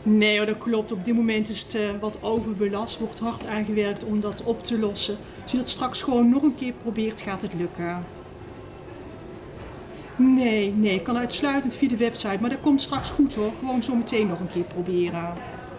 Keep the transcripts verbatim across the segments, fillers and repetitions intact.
Nee hoor, dat klopt. Op dit moment is het uh, wat overbelast. Wordt hard aangewerkt om dat op te lossen. Als je dat straks gewoon nog een keer probeert, gaat het lukken. Nee, nee, kan uitsluitend via de website. Maar dat komt straks goed hoor. Gewoon zo meteen nog een keer proberen.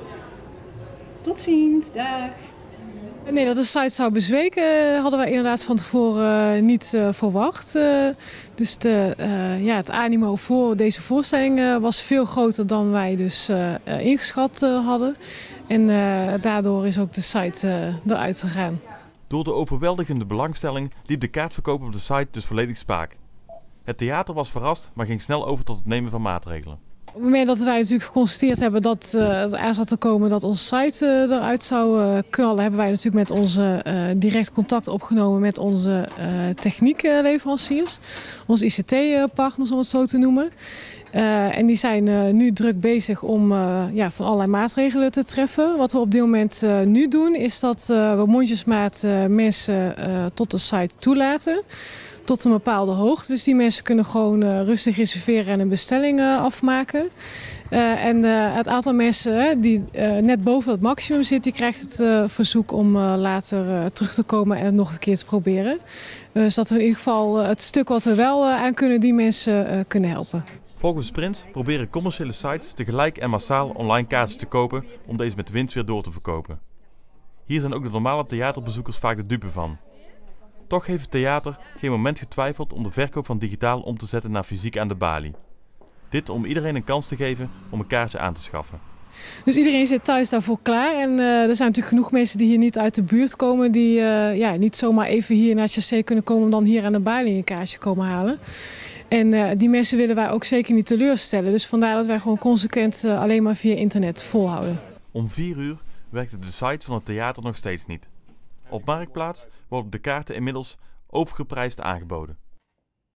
Tot ziens, dag. Nee, dat de site zou bezweken hadden wij inderdaad van tevoren uh, niet uh, verwacht. Uh, dus de, uh, ja, het animo voor deze voorstelling uh, was veel groter dan wij dus uh, uh, ingeschat uh, hadden. En uh, daardoor is ook de site uh, eruit gegaan. Door de overweldigende belangstelling liep de kaartverkoop op de site dus volledig spaak. Het theater was verrast, maar ging snel over tot het nemen van maatregelen. Op het moment dat wij natuurlijk geconstateerd hebben dat uh, het er zat te komen dat onze site uh, eruit zou uh, knallen, hebben wij natuurlijk met onze uh, direct contact opgenomen met onze uh, techniekleveranciers, onze I C T-partners om het zo te noemen. Uh, en die zijn uh, nu druk bezig om uh, ja, van allerlei maatregelen te treffen. Wat we op dit moment uh, nu doen is dat uh, we mondjesmaat uh, mensen uh, tot de site toelaten. Tot een bepaalde hoogte. Dus die mensen kunnen gewoon uh, rustig reserveren en een bestelling uh, afmaken. Uh, en uh, het aantal mensen uh, die uh, net boven het maximum zit, die krijgt het uh, verzoek om uh, later uh, terug te komen en het nog een keer te proberen. Uh, zodat we in ieder geval uh, het stuk wat we wel uh, aan kunnen, die mensen uh, kunnen helpen. Volgens Prins proberen commerciële sites tegelijk en massaal online kaartjes te kopen om deze met winst weer door te verkopen. Hier zijn ook de normale theaterbezoekers vaak de dupe van. Toch heeft het theater geen moment getwijfeld om de verkoop van digitaal om te zetten naar fysiek aan de balie. Dit om iedereen een kans te geven om een kaartje aan te schaffen. Dus iedereen zit thuis daarvoor klaar. En uh, er zijn natuurlijk genoeg mensen die hier niet uit de buurt komen. Die uh, ja, niet zomaar even hier naar het Chassé kunnen komen om dan hier aan de balie een kaartje komen halen. En uh, die mensen willen wij ook zeker niet teleurstellen. Dus vandaar dat wij gewoon consequent uh, alleen maar via internet volhouden. Om vier uur werkte de site van het theater nog steeds niet. Op Marktplaats worden de kaarten inmiddels overgeprijsd aangeboden.